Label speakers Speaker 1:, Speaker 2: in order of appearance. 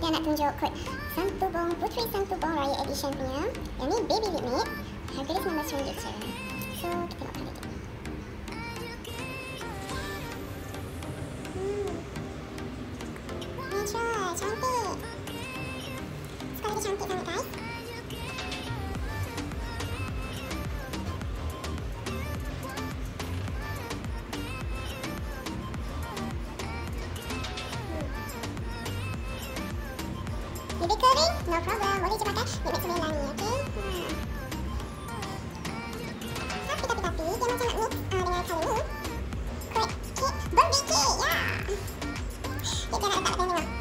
Speaker 1: dia nak tunjuk kod Santubong, Puteri Santubong Raya Edition punya. Yang ni baby lip matte. Harga dia RM19 je. So, kita tengok harga dia. Natural, cantik. Sekolah dia cantik sangat guys. Lebih kering? No problem. Boleh je pakai lip matte sembilan ni, okey? Tapi, dia macam nak mix dengan colour ni. Kod cake, birthday cake, ya! Dia nak letak kat tengah.